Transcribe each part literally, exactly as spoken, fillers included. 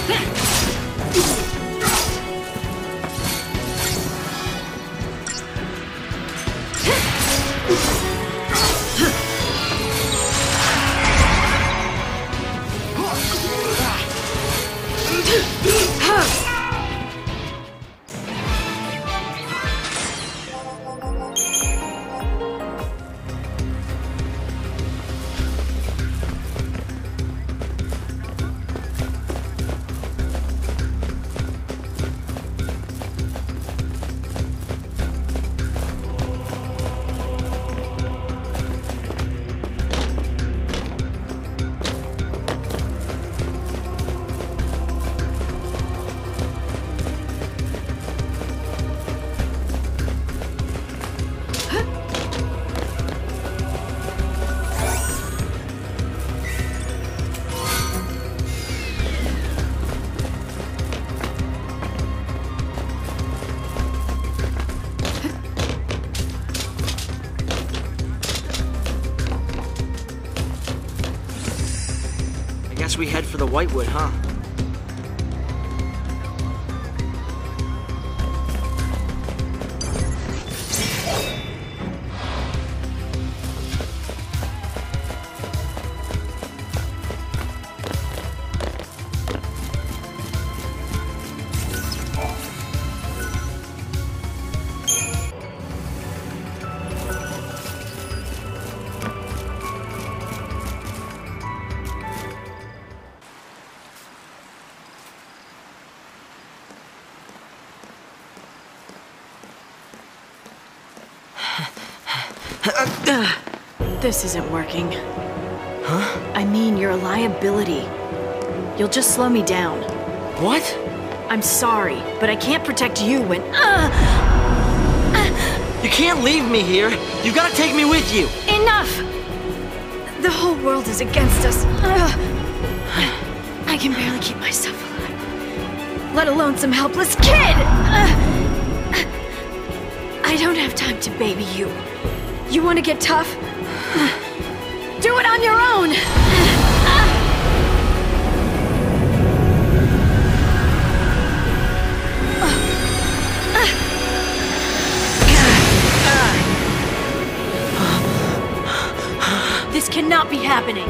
Guess we head for the Whitewood, huh? This isn't working. Huh? I mean, you're a liability. You'll just slow me down. What? I'm sorry, but I can't protect you when... Uh, you can't leave me here. You've got to take me with you. Enough! The whole world is against us. Uh, I can barely keep myself alive, let alone some helpless kid! Uh, I don't have time to baby you. You want to get tough? Do it on your own! This cannot be happening.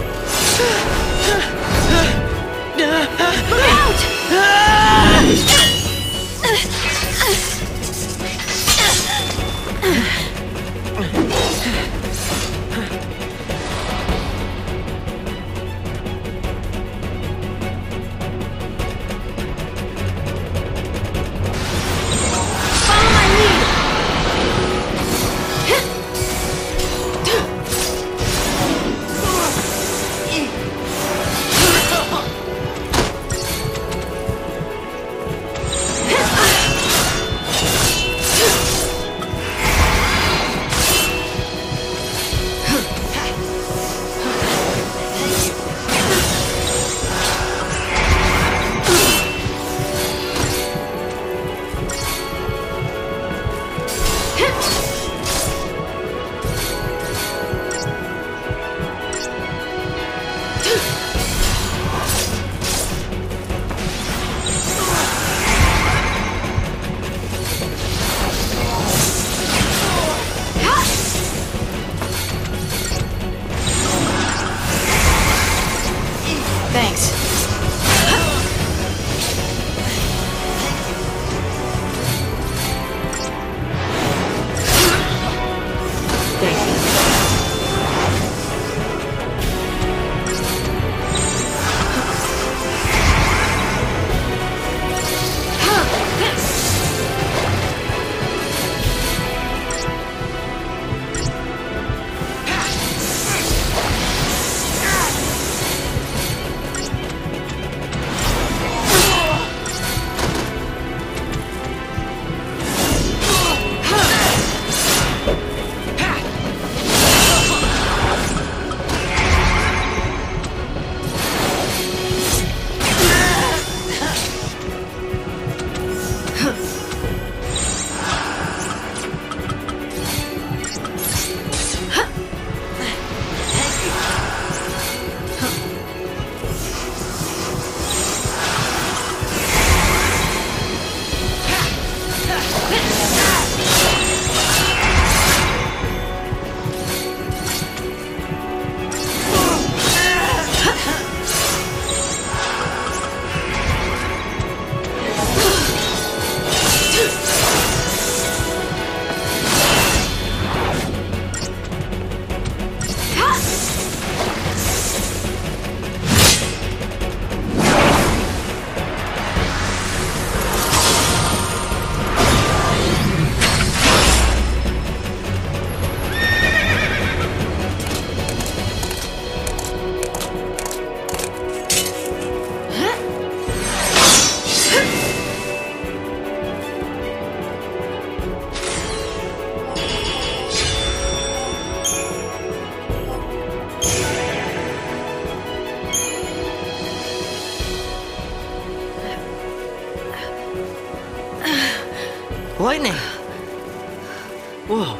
Look out! Lightning! Whoa.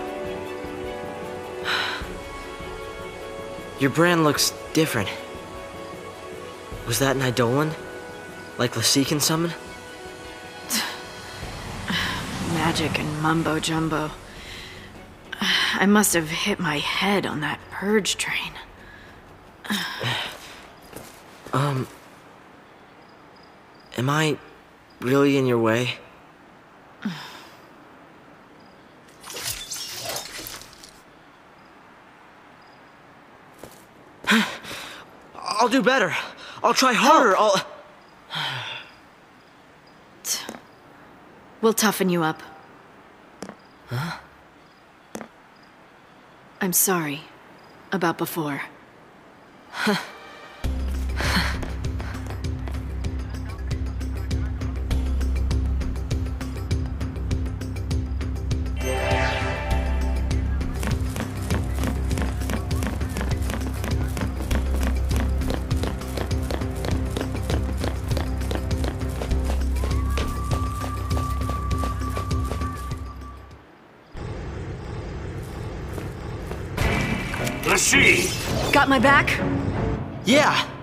Your brand looks different. Was that an Eidolon? Like Lassie summon? Magic and mumbo-jumbo. I must have hit my head on that purge train. um... Am I really in your way? I'll do better. I'll try harder. I'll... We'll toughen you up. Huh? I'm sorry about before. Lassie! Got my back? Yeah!